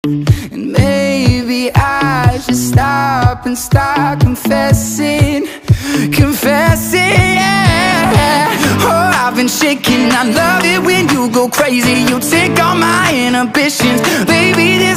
And maybe I should stop and start confessing, yeah. Oh, I've been shaking, I love it when you go crazy. You take all my inhibitions, baby, this